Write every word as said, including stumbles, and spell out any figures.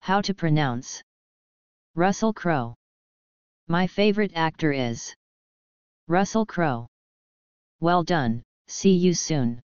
How to pronounce. Russell Crowe. My favorite actor is Russell Crowe. Well done, see you soon.